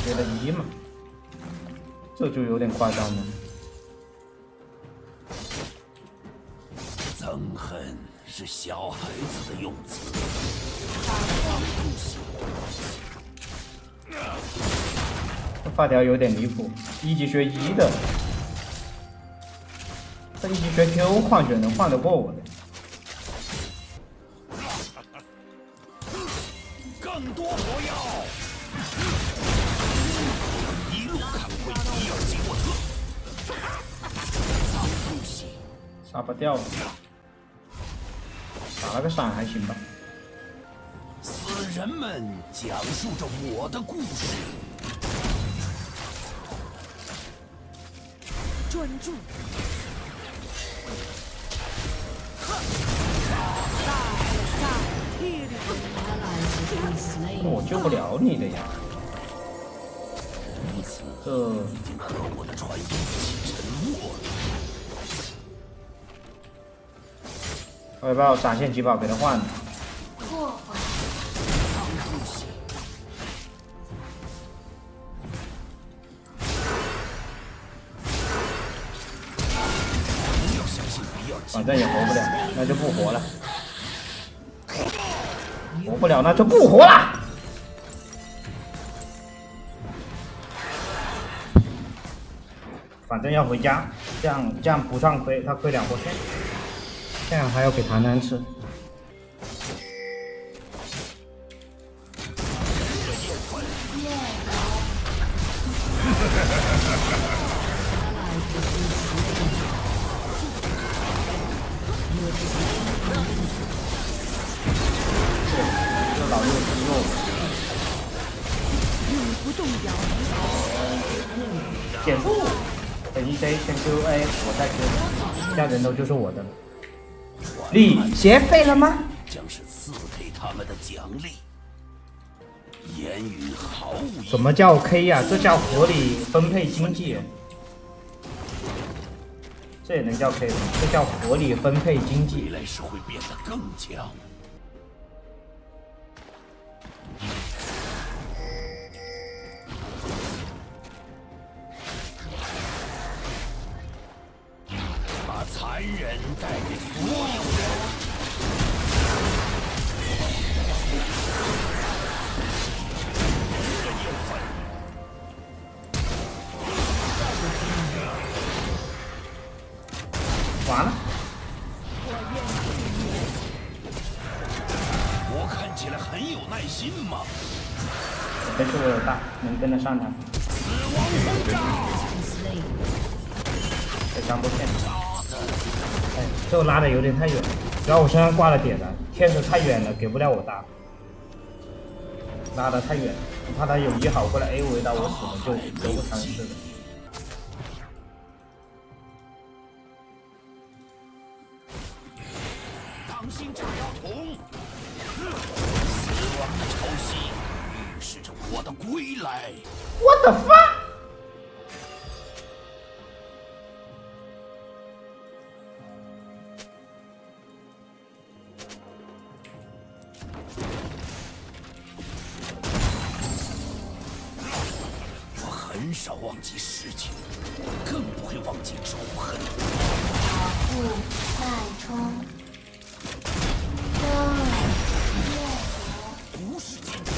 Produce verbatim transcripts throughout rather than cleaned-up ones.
学的一嘛，这就有点夸张了。 憎恨是小孩子的用词。 这发条有点离谱，一级学一的，这一级学 Q 换血能换得过我的。 更多火药，一路砍回伊尔吉沃特，脏东西， 杀不掉了，打了个闪还行吧。 死人们讲述着我的故事， 专注。 我救不了你的呀！ 如此， 这已经和我的传音一起沉没了。 我要把我闪现疾宝给他换了。 破坏， 脏东西，不要相信比尔吉。 反正也活不了，那就不活了。活不了，那就不活了。 反正要回家，这样这样不算亏，他亏两波线，这样还要给唐丹吃。这老六肌肉， 永不动摇。 减速。 等 E C 先 Q A， 我再 Q， 其他人头就是我的了。你学废了吗？ 将是赐给他们的奖励。言语毫无意义。 什么叫 K 呀、啊？这叫合理分配经济。这也能叫 K 吗？这叫合理分配经济。 未来是会变得更强。 把残忍带给所有人。 完了。 我看起来很有耐心吗？ 这次我有大，能跟得上他。 死亡轰炸！ 这三波线。 哎，这个拉的有点太远，主要我身上挂了点了，天使太远了，给不了我大，拉的太远，我怕他有一好过来 A 围到我死了就得不偿失了。 当心炸药桶！死亡的潮汐预示着我的归来。 What the fuck？ 很少忘记事情，更不会忘记仇恨。 保护脉冲， 不是今天。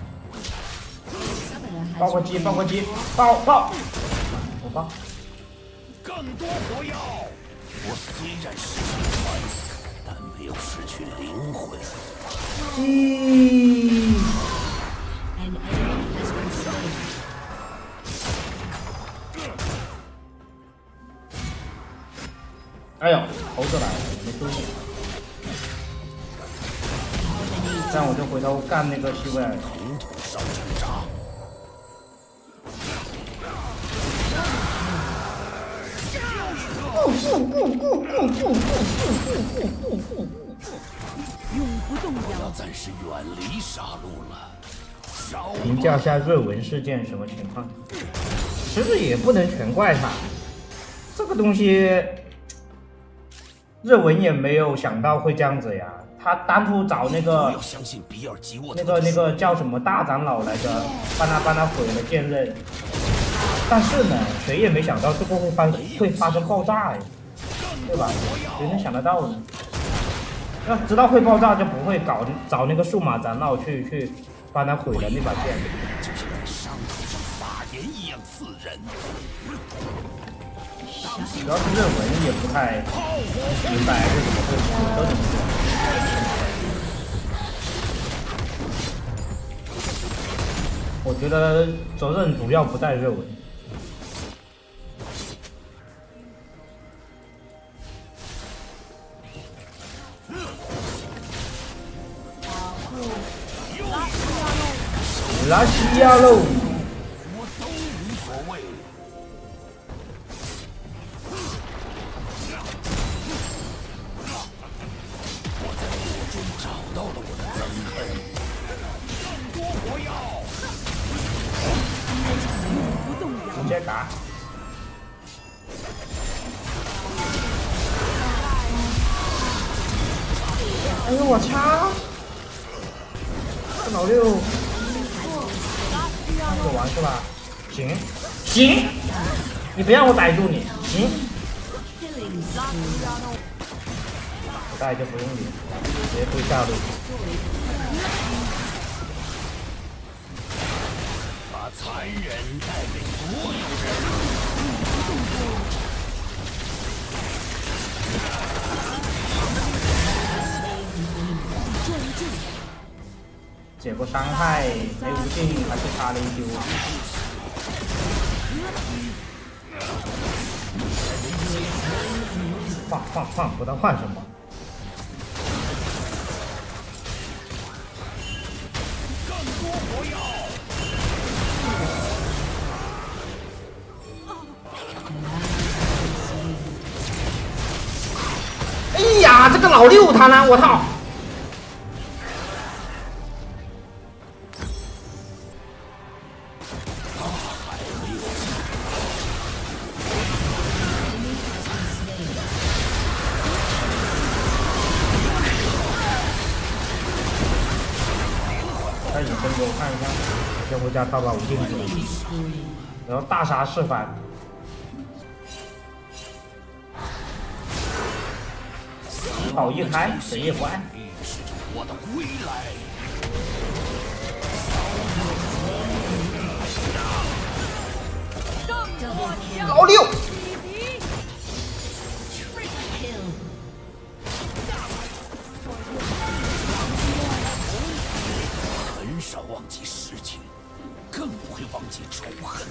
爆过机，爆过机，爆爆！我爆！ 更多火药！我虽然失去船，但没有失去灵魂。 机。 哎呦，猴子来了，没注意。这样我就回头干那个西维尔。 统统烧成渣。 永不动我要摇。 暂时远离杀戮了。烧评价下瑞文事件什么情况？其实也不能全怪他，这个东西。 日文也没有想到会这样子呀， 他当初找那个不要相信比尔吉沃特那个那个叫什么大长老来着，帮他帮他毁了剑刃。但是呢，谁也没想到这个会发会发生爆炸呀，对吧？谁能想得到呢？要知道会爆炸，就不会搞找那个数码长老去去帮他毁了那把剑。 就像在伤口上撒盐一样刺人。 主要是认文也不太明白为什么会都这么做。我觉得责任主要不在认文。拉西亚喽！ 我都无所谓。我在火中找到了我的憎恨。更多火药！ 不动摇。 直接打！哎呦我操！这老六。就完是吧？行，行，你别让我逮住你，行。不带就不用你，直接推下路。 把残忍带给所有人。 结果伤害没无尽，还是差了一丢。换换换，不知道换什么。 更多火药！ 哎呀，这个老六他呢？我操！开始分给我看一下，先回家套把无尽子，然后大杀四番。宝一开，谁也不爱。 预示着我的归来。 老六。 很少忘记事情，更不会忘记仇恨。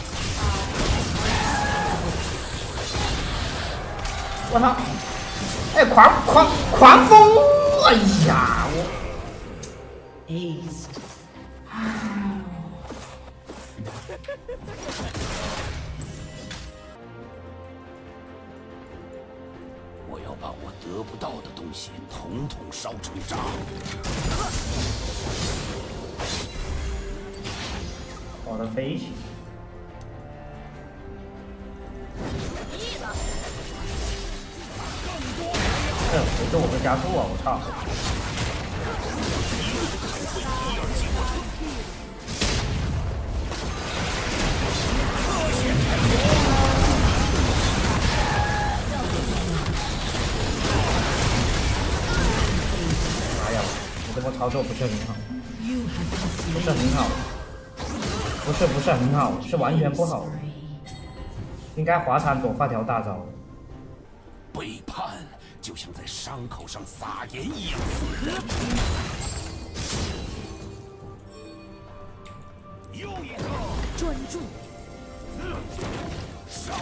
我操！哎，狂狂狂风！哎呀，我。 我要把我得不到的东西统统烧成渣。 搞得飞起。哎，不是我会加速啊！我操！哎呀，我这波操作不是很好，不是很好，不是不是很好，是完全不好。应该滑铲躲发条大招。 背叛就像在伤口上撒盐一样刺人。又一个， 专注。 烧！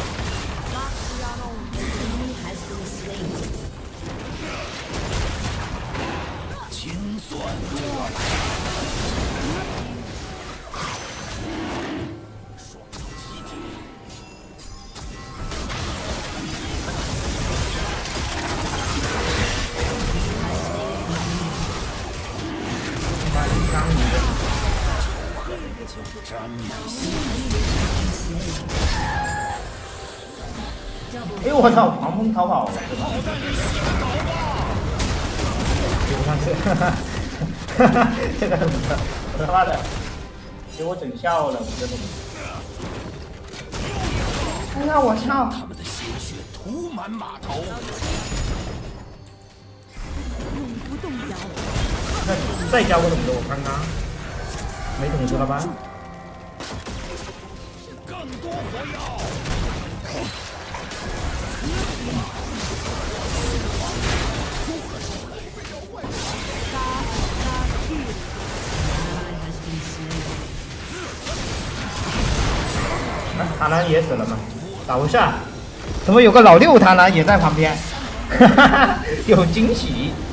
清算就要来了。双手集体。 刚一个。 仇恨就沾满心。 哎呦我操！狂风逃跑了。 上去，哈哈哈哈，这个我他妈的给我整笑了，我真的。哎呀，我操！ 他们的鲜血涂满码头。 永不动摇。 再再加我怎么的？我看看，没懂出了吧？ 更多火药。 啊，螳螂也死了吗？咋回事啊？怎么有个老六螳螂也在旁边？哈哈哈，有惊喜！